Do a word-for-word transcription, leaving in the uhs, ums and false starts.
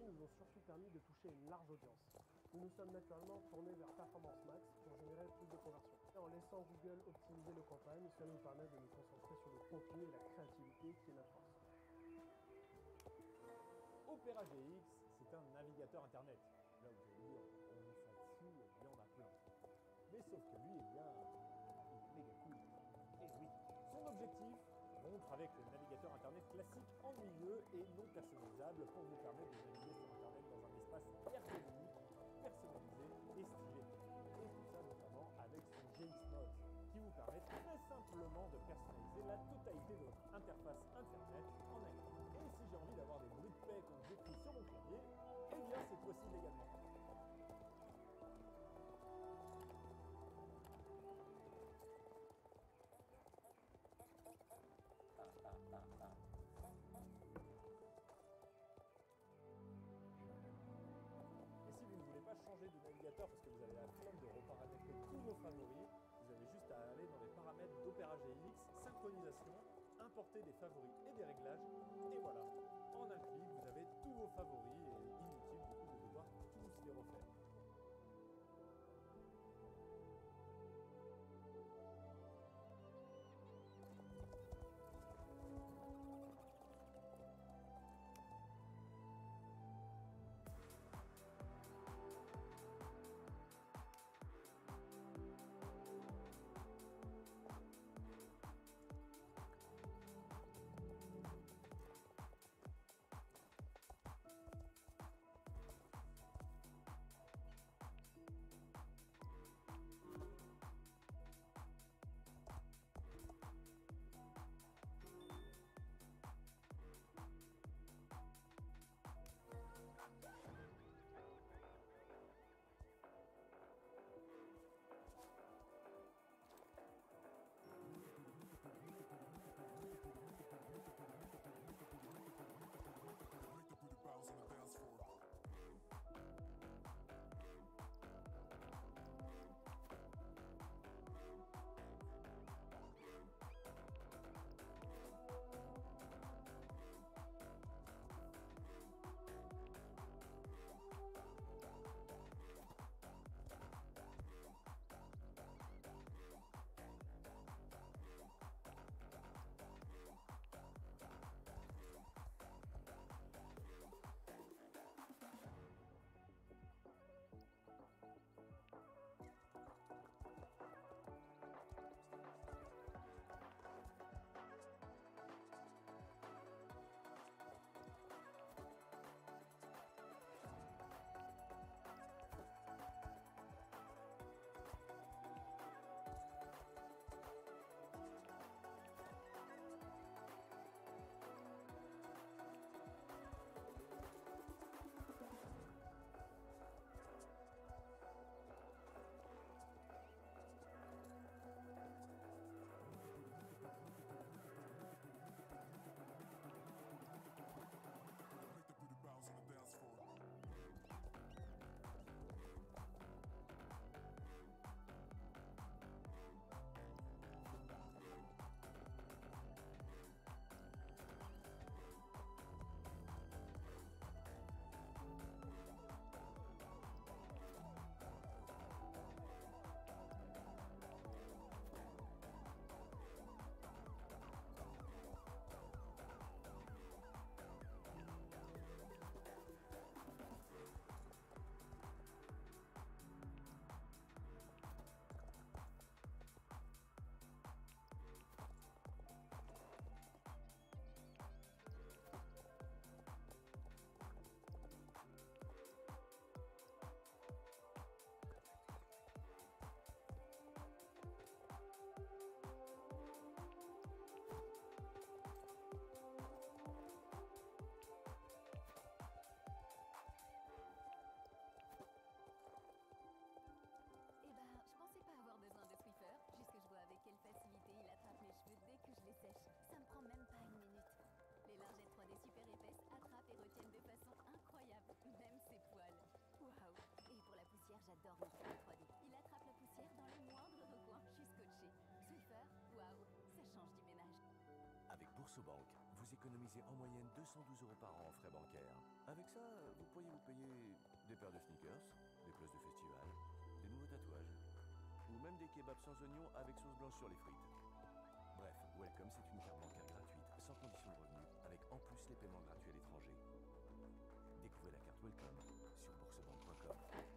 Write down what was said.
nous ont surtout permis de toucher une large audience. Nous nous sommes naturellement tournés vers Performance Max pour générer plus de conversions. Et en laissant Google optimiser nos campagnes, cela nous permet de nous concentrer sur le contenu et la créativité qui est notre force. Opera G X, c'est un navigateur internet. Là, vous allez dire, on s'en fout, il y en a plein. Mais sauf que lui, eh bien, il est méga cool. Et oui, son objectif, rompre avec le navigateur internet classique ennuyeux et non personnalisable pour vous permettre de naviguer sur internet dans un espace ergonomique, personnalisé et stylé. Et tout ça notamment avec son G X Mode, qui vous permet très simplement de personnaliser la totalité de votre interface internet en un clic. Et si j'ai envie d'avoir des bruits de paix quand j'écris sur mon clavier, eh bien c'est possible également. Et si vous ne voulez pas changer de navigateur parce que vous avez la flemme de reparamétrer tous vos favoris, vous avez juste à aller dans les paramètres d'Opera G X, synchronisation, importer des favoris et des réglages, et voilà, en un clic, vous avez tous vos favoris et inutile du coup de devoir tous les refaire. quelle facilité il attrape mes cheveux dès que je les sèche. Ça me prend même pas une minute. Les lingettes trois D super épaisses attrapent et retiennent de façon incroyable, même ses poils. Waouh! Et pour la poussière, j'adore mon fil trois D. Il attrape la poussière dans le moindre recoin, je suis scotché. Swiffer, waouh, ça change du ménage. Avec Boursobank, vous économisez en moyenne deux cent douze euros par an en frais bancaires. Avec ça, vous pourriez vous payer des paires de sneakers, des places de festival, des nouveaux tatouages, ou même des kebabs sans oignons avec sauce blanche sur les frites. Bref, Welcome, c'est une carte bancaire gratuite, sans condition de revenu, avec en plus les paiements gratuits à l'étranger. Découvrez la carte Welcome sur boursebank point com.